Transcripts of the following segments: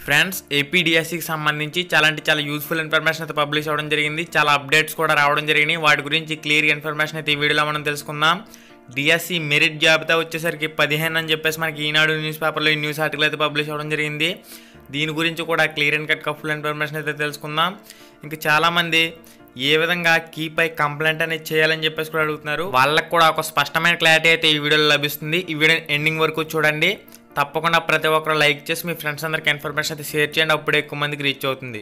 Friends ఏపీడిఎస్సికి సంబంధించి చాలా useful information అయితే పబ్లిష్ అవ్వడం జరిగింది. చాలా అప్డేట్స్ కూడా రావడం జరిగినాయి. వాటి గురించి క్లియర్ ఇన్ఫర్మేషన్ అయితే ఈ వీడియోలో మనం తెలుసుకుందాం. డిఎస్సి మెరిట్ జాబితా వచ్చేసరికి 15 అని చెప్పేసి మనకి ఈనాడు న్యూస్ పేపర్లో ఈ న్యూస్ ఆర్టికల్ అయితే పబ్లిష్ అవ్వడం జరిగింది. దీని గురించి కూడా clear and cut full information అయితే తెలుసుకుందాం. ఇంకా చాలామంది ఏ విధంగా కీపై కంప్లైంట్ అనేది చేయాలని చెప్పేసి కూడా అడుగుతున్నారు. వాళ్ళకు కూడా ఒక స్పష్టమైన క్లారిటీ అయితే ఈ వీడియోలో లభిస్తుంది. ఈ వీడియో ఎండింగ్ వరకు చూడండి. తప్పకుండా ప్రతి ఒక్కరు లైక్ చేసి మీ ఫ్రెండ్స్ అందరికీ ఇన్ఫర్మేషన్ అయితే షేర్ చేయండి. అప్పుడే ఎక్కువ మందికి రీచ్ అవుతుంది.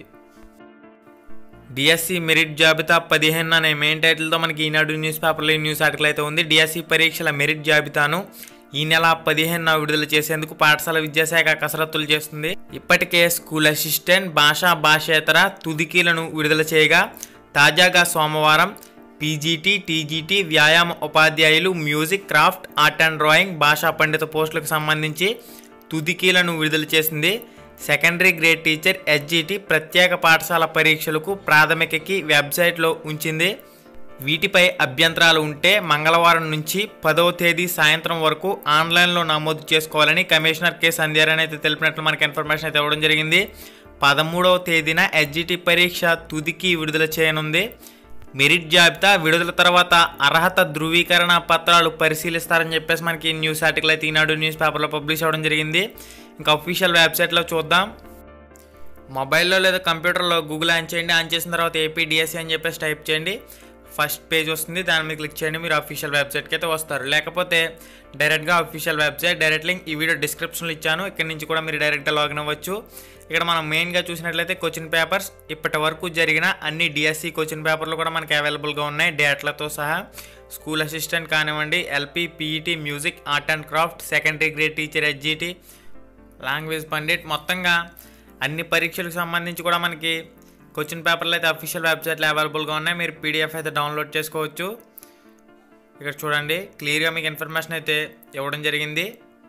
డిఎస్సి మెరిట్ జాబితా 15 అనే మెయిన్ టైటిల్తో మనకి ఈనాడు న్యూస్ పేపర్లో ఈ న్యూస్ ఆర్టికల్ అయితే ఉంది. డిఎస్సి పరీక్షల మెరిట్ జాబితాను ఈ నెల 15న విడుదల చేసేందుకు పాఠశాల విద్యాశాఖ కసరత్తులు చేస్తుంది. ఇప్పటికే స్కూల్ అసిస్టెంట్, భాషేతర తుదికీలను విడుదల చేయగా తాజాగా సోమవారం పీజీటీ, టీజీటీ, వ్యాయామ ఉపాధ్యాయులు, music, craft, art and drawing, భాషా పండిత పోస్టులకు సంబంధించి తుదికీలను విడుదల చేసింది. సెకండరీ గ్రేడ్ టీచర్ ఎస్జిటి ప్రత్యేక పాఠశాల పరీక్షలకు ప్రాథమికకి వెబ్సైట్లో ఉంచింది. వీటిపై అభ్యంతరాలు ఉంటే మంగళవారం నుంచి 10వ తేదీ సాయంత్రం వరకు ఆన్లైన్లో నమోదు చేసుకోవాలని కమిషనర్ కె సంధ్యారాయణ అయితే తెలిపినట్లు మనకి ఇన్ఫర్మేషన్ అయితే ఇవ్వడం జరిగింది. 13వ తేదీన ఎస్జిటి పరీక్ష తుదికి విడుదల చేయనుంది. మెరిట్ జాబితా విడుదల తర్వాత అర్హత ధృవీకరణ పత్రాలు పరిశీలిస్తారని చెప్పేసి మనకి న్యూస్ ఆర్టికల్ అయితే ఈనాడు న్యూస్ పేపర్లో పబ్లిష్ అవ్వడం జరిగింది. ఇంకా అఫీషియల్ వెబ్సైట్లో చూద్దాం. మొబైల్లో లేదా కంప్యూటర్లో గూగుల్ ఆన్ చేయండి. ఆన్ చేసిన తర్వాత ఏపీడిఎస్సి అని చెప్పేసి టైప్ చేయండి. ఫస్ట్ పేజ్ వస్తుంది. దాని మీద క్లిక్ చేయండి. మీరు అఫీషియల్ వెబ్సైట్కి అయితే వస్తారు. లేకపోతే డైరెక్ట్గా అఫీషియల్ వెబ్సైట్ డైరెక్ట్ లింక్ ఈ వీడియో డిస్క్రిప్షన్లో ఇచ్చాను. ఇక్కడ నుంచి కూడా మీరు డైరెక్ట్గా లాగిన్ అవ్వచ్చు. ఇక్కడ మనం మెయిన్గా చూసినట్లయితే క్వశ్చన్ పేపర్స్ ఇప్పటి వరకు జరిగిన అన్ని డిఎస్సి క్వశ్చన్ పేపర్లు కూడా మనకి అవైలబుల్గా ఉన్నాయి డేట్లతో సహా. స్కూల్ అసిస్టెంట్ కానివ్వండి, LP, PET, music, art and craft, secondary grade teacher SGT, language pandit, మొత్తంగా అన్ని పరీక్షలకు సంబంధించి కూడా మనకి క్వశ్చన్ పేపర్లు అయితే అఫీషియల్ వెబ్సైట్లో అవైలబుల్గా ఉన్నాయి. మీరు పీడిఎఫ్ అయితే డౌన్లోడ్ చేసుకోవచ్చు. ఇక్కడ చూడండి, క్లియర్గా మీకు ఇన్ఫర్మేషన్ అయితే ఇవ్వడం జరిగింది.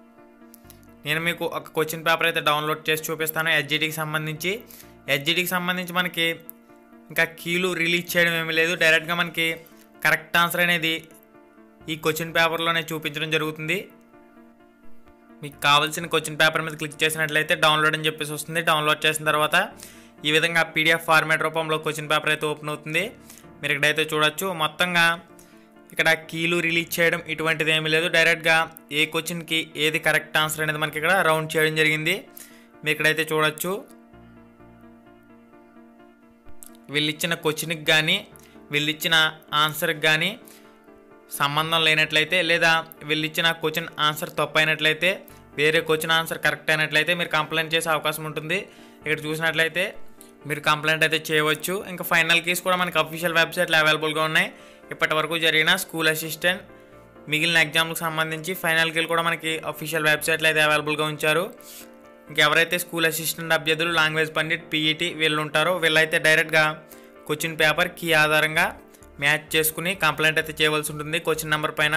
నేను మీకు ఒక క్వశ్చన్ పేపర్ అయితే డౌన్లోడ్ చేసి చూపిస్తాను ఎస్జిటికి సంబంధించి మనకి ఇంకా కీలు రిలీజ్ చేయడం ఏమీ లేదు. డైరెక్ట్గా మనకి కరెక్ట్ ఆన్సర్ అనేది ఈ క్వశ్చన్ పేపర్లోనే చూపించడం జరుగుతుంది. మీకు కావాల్సిన క్వశ్చన్ పేపర్ మీద క్లిక్ చేసినట్లయితే డౌన్లోడ్ అని చెప్పేసి వస్తుంది. డౌన్లోడ్ చేసిన తర్వాత ఈ విధంగా పీడిఎఫ్ ఫార్మాట్ రూపంలో క్వశ్చన్ పేపర్ అయితే ఓపెన్ అవుతుంది. మీరు ఇక్కడైతే చూడొచ్చు. మొత్తంగా ఇక్కడ కీలు రిలీజ్ చేయడం ఇటువంటిది ఏమీ లేదు. డైరెక్ట్గా ఏ క్వశ్చన్కి ఏది కరెక్ట్ ఆన్సర్ అనేది మనకి ఇక్కడ రౌండ్ చేయడం జరిగింది. మీరు ఇక్కడైతే చూడొచ్చు. వీళ్ళు ఇచ్చిన క్వశ్చన్కి కానీ వీళ్ళు ఇచ్చిన ఆన్సర్కి కానీ సంబంధం లేనట్లయితే, లేదా వీళ్ళు ఇచ్చిన క్వశ్చన్ ఆన్సర్ తప్పు అయినట్లయితే, వేరే క్వశ్చన్ ఆన్సర్ కరెక్ట్ అయినట్లయితే మీరు కంప్లైంట్ చేసే అవకాశం ఉంటుంది. ఇక్కడ చూసినట్లయితే మీరు కంప్లైంట్ అయితే చేయవచ్చు. ఇంకా ఫైనల్ కీస్ కూడా మనకి అఫీషియల్ వెబ్సైట్లో అవైలబుల్గా ఉన్నాయి. ఇప్పటి వరకు జరిగిన స్కూల్ అసిస్టెంట్ మిగిలిన ఎగ్జామ్లకు సంబంధించి ఫైనల్ కీలు కూడా మనకి అఫీషియల్ వెబ్సైట్లో అయితే అవైలబుల్గా ఉంచారు. ఇంకెవరైతే స్కూల్ అసిస్టెంట్ అభ్యర్థులు, లాంగ్వేజ్ పండిట్, పీఈటీ వీళ్ళు ఉంటారో వీళ్ళైతే డైరెక్ట్గా క్వశ్చన్ పేపర్ కీ ఆధారంగా మ్యాచ్ చేసుకుని కంప్లైంట్ అయితే చేయవలసి ఉంటుంది. క్వశ్చన్ నెంబర్ పైన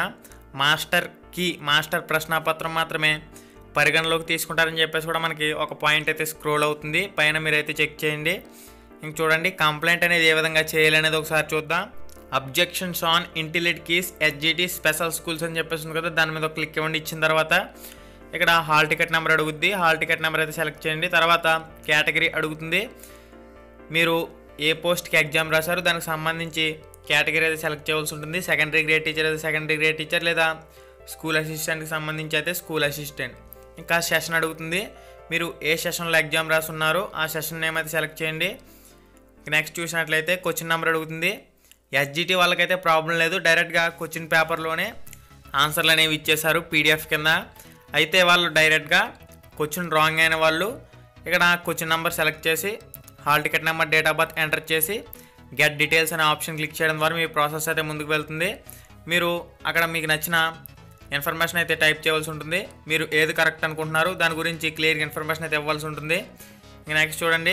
మాస్టర్ ప్రశ్నాపత్రం మాత్రమే పరిగణలోకి తీసుకుంటారని చెప్పేసి కూడా మనకి ఒక పాయింట్ అయితే స్క్రోల్ అవుతుంది. పైన మీరైతే చెక్ చేయండి. ఇంక చూడండి, కంప్లైంట్ అనేది ఏ విధంగా చేయాలనేది ఒకసారి చూద్దాం. Objections on initial keys SGT special schools అని చెప్పేసి ఉంది కదా, దాని మీద ఒక క్లిక్ ఇవ్వండి. ఇచ్చిన తర్వాత ఇక్కడ హాల్ టికెట్ నెంబర్ అడుగుద్ది. హాల్ టికెట్ నెంబర్ అయితే సెలెక్ట్ చేయండి. తర్వాత కేటగిరీ అడుగుతుంది. మీరు ఏ పోస్ట్కి ఎగ్జామ్ రాశారు దానికి సంబంధించి కేటగిరీ అయితే సెలెక్ట్ చేయవలసి ఉంటుంది. సెకండరీ గ్రేడ్ టీచర్ అయితే సెకండరీ గ్రేడ్ టీచర్, లేదా స్కూల్ అసిస్టెంట్కి సంబంధించి అయితే స్కూల్ అసిస్టెంట్. ఇంకా సెషన్ అడుగుతుంది. మీరు ఏ సెషన్లో ఎగ్జామ్ రాసున్నారో ఆ సెషన్ నేమ్ అయితే సెలెక్ట్ చేయండి. నెక్స్ట్ చూసినట్లయితే క్వశ్చన్ నెంబర్ అడుగుతుంది. ఎస్జిటి వాళ్ళకైతే ప్రాబ్లం లేదు. డైరెక్ట్గా క్వశ్చన్ పేపర్లోనే ఆన్సర్లు అనేవి ఇచ్చేశారు పీడిఎఫ్ కింద. అయితే వాళ్ళు డైరెక్ట్గా క్వశ్చన్ రాంగ్ అయిన వాళ్ళు ఇక్కడ క్వశ్చన్ నెంబర్ సెలెక్ట్ చేసి hall ticket number, date of birth enter చేసి గెట్ డీటెయిల్స్ అనే ఆప్షన్ క్లిక్ చేయడం ద్వారా మీ ప్రాసెస్ అయితే ముందుకు వెళ్తుంది. మీరు అక్కడ మీకు నచ్చిన ఇన్ఫర్మేషన్ అయితే టైప్ చేయవలసి ఉంటుంది. మీరు ఏది కరెక్ట్ అనుకుంటున్నారు దాని గురించి క్లియర్ ఇన్ఫర్మేషన్ అయితే ఇవ్వాల్సి ఉంటుంది. నెక్స్ట్ చూడండి,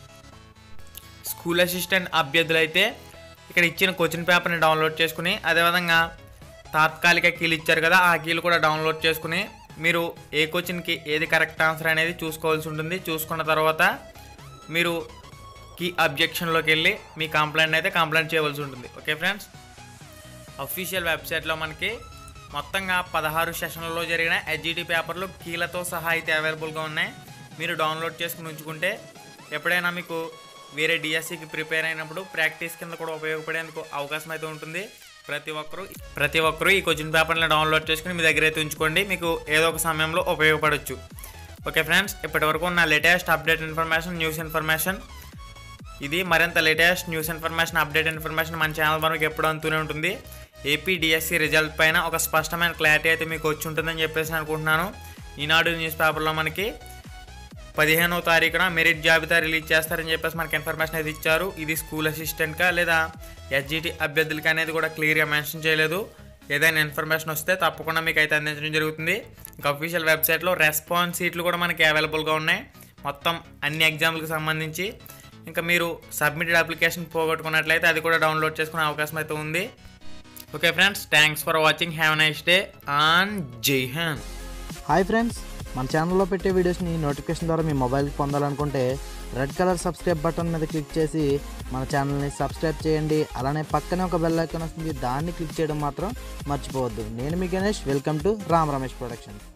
స్కూల్ అసిస్టెంట్ అభ్యర్థులు అయితే ఇక్కడ ఇచ్చిన క్వశ్చన్ పేపర్ని డౌన్లోడ్ చేసుకుని, అదేవిధంగా తాత్కాలిక కీలు ఇచ్చారు కదా ఆ కీలు కూడా డౌన్లోడ్ చేసుకుని మీరు ఏ క్వశ్చన్కి ఏది కరెక్ట్ ఆన్సర్ అనేది చూసుకోవాల్సి ఉంటుంది. చూసుకున్న తర్వాత మీరు కీ అబ్జెక్షన్లోకి వెళ్ళి మీ కంప్లైంట్ అయితే కంప్లైంట్ చేయవలసి ఉంటుంది. ఓకే ఫ్రెండ్స్, అఫీషియల్ వెబ్సైట్లో మనకి మొత్తంగా 16 సెషన్లలో జరిగిన ఎస్జిటి పేపర్లు కీలతో సహా అయితే అవైలబుల్గా ఉన్నాయి. మీరు డౌన్లోడ్ చేసుకుని ఉంచుకుంటే ఎప్పుడైనా మీకు వేరే డిఎస్సికి ప్రిపేర్ అయినప్పుడు ప్రాక్టీస్ కింద కూడా ఉపయోగపడేందుకు అవకాశం అయితే ఉంటుంది. ప్రతి ఒక్కరూ ఈ క్వశ్చన్ పేపర్ని డౌన్లోడ్ చేసుకుని మీ దగ్గర అయితే ఉంచుకోండి, మీకు ఏదో ఒక సమయంలో ఉపయోగపడవచ్చు. ఓకే ఫ్రెండ్స్, ఇప్పటివరకు ఉన్న latest update information, news information ఇది. మరింత latest news information, update information మన ఛానల్ మనకు ఎప్పుడు అందుతూనే ఉంటుంది. ఏపీ డిఎస్సి రిజల్ట్ పైన ఒక స్పష్టమైన క్లారిటీ అయితే మీకు వచ్చి ఉంటుందని చెప్పేసి అనుకుంటున్నాను. ఈనాడు న్యూస్ పేపర్లో మనకి 15వ తారీఖున మెరిట్ జాబితా రిలీజ్ చేస్తారని చెప్పేసి మనకి ఇన్ఫర్మేషన్ అయితే ఇచ్చారు. ఇది స్కూల్ అసిస్టెంట్గా లేదా ఎస్జిటి అభ్యర్థులకి అనేది కూడా క్లియర్గా మెన్షన్ చేయలేదు. ఏదైనా ఇన్ఫర్మేషన్ వస్తే తప్పకుండా మీకు అయితే అందించడం జరుగుతుంది. ఇంకా అఫీషియల్ వెబ్సైట్లో రెస్పాన్స్ షీట్లు కూడా మనకి అవైలబుల్గా ఉన్నాయి, మొత్తం అన్ని ఎగ్జామ్లకు సంబంధించి. ఇంకా మీరు సబ్మిటెడ్ అప్లికేషన్ పోగొట్టుకున్నట్లయితే అది కూడా డౌన్లోడ్ చేసుకునే అవకాశం అయితే ఉంది. Okay friends, thanks for watching. Have a nice day and Jai Hind. Hi friends, మన ఛానల్లో పెట్టే వీడియోస్ని నోటిఫికేషన్ ద్వారా మీ మొబైల్కి పొందాలనుకుంటే రెడ్ కలర్ సబ్స్క్రైబ్ బటన్ మీద క్లిక్ చేసి మన ఛానల్ని సబ్స్క్రైబ్ చేయండి. అలానే పక్కనే ఒక బెల్ ఐకాన్ వస్తుంది, దాన్ని క్లిక్ చేయడం మాత్రం మర్చిపోవద్దు. నేను మీ Ganesh, welcome to Ram Ramesh productions.